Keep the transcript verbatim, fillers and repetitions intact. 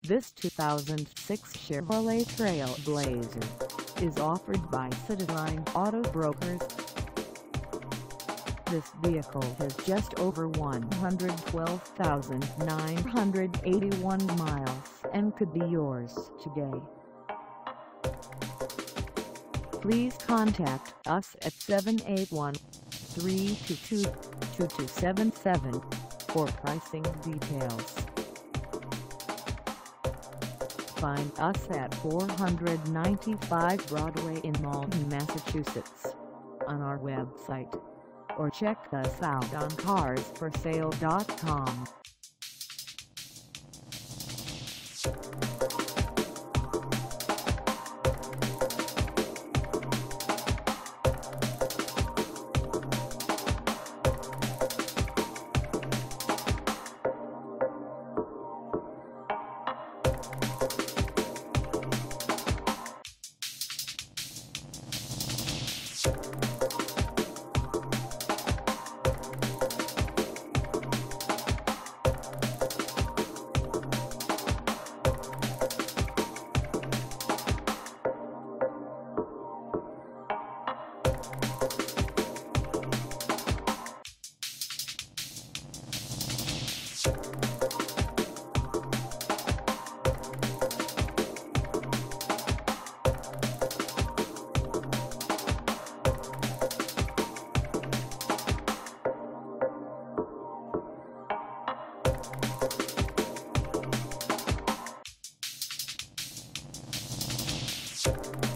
This two thousand six Chevrolet TrailBlazer is offered by Cityline Auto Brokers. This vehicle has just over one hundred twelve thousand nine hundred eighty-one miles and could be yours today. Please contact us at seven eight one, three two two, two two seven seven for pricing details. Find us at four ninety-five Broadway in Malden, Massachusetts on our website, or check us out on cars for sale dot com. You